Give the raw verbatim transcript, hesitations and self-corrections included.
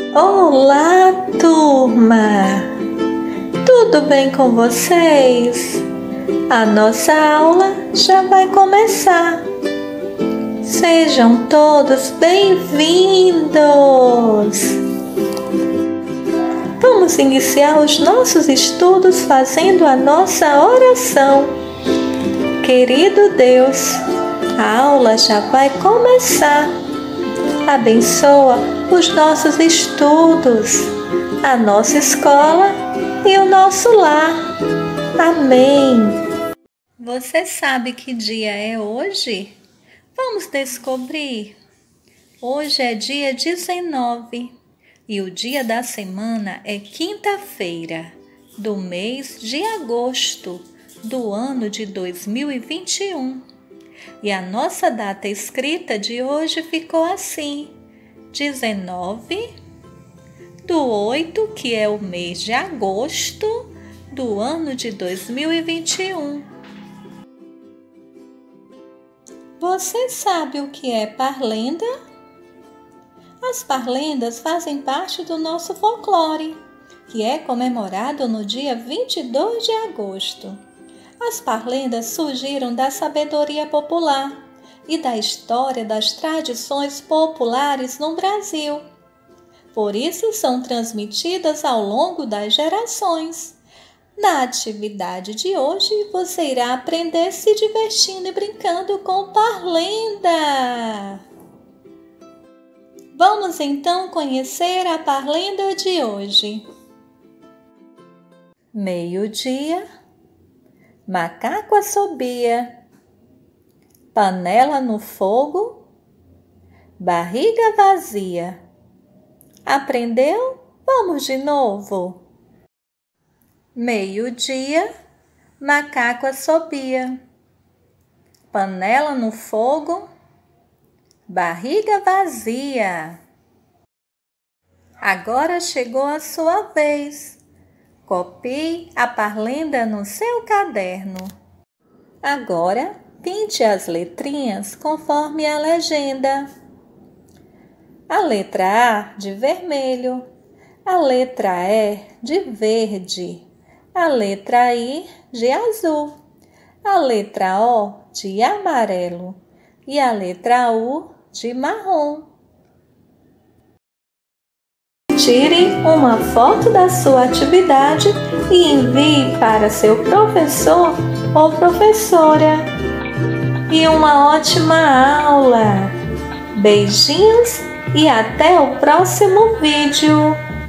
Olá, turma! Tudo bem com vocês? A nossa aula já vai começar. Sejam todos bem-vindos! Vamos iniciar os nossos estudos fazendo a nossa oração. Querido Deus, a aula já vai começar. Abençoa os nossos estudos, a nossa escola e o nosso lar. Amém. Você sabe que dia é hoje? Vamos descobrir. Hoje é dia dezenove e o dia da semana é quinta-feira do mês de agosto do ano de dois mil e vinte e um. E a nossa data escrita de hoje ficou assim, dezenove do oito, que é o mês de agosto do ano de dois mil e vinte e um. Você sabe o que é parlenda? As parlendas fazem parte do nosso folclore, que é comemorado no dia vinte e dois de agosto. As parlendas surgiram da sabedoria popular e da história das tradições populares no Brasil. Por isso são transmitidas ao longo das gerações. Na atividade de hoje, você irá aprender se divertindo e brincando com parlenda. Vamos então conhecer a parlenda de hoje. Meio-dia. Macaco assobia, panela no fogo, barriga vazia. Aprendeu? Vamos de novo. Meio-dia, macaco assobia, panela no fogo, barriga vazia. Agora chegou a sua vez. Copie a parlenda no seu caderno. Agora, pinte as letrinhas conforme a legenda. A letra A de vermelho, a letra E de verde, a letra I de azul, a letra O de amarelo e a letra U de marrom. Tire uma foto da sua atividade e envie para seu professor ou professora. E uma ótima aula! Beijinhos e até o próximo vídeo!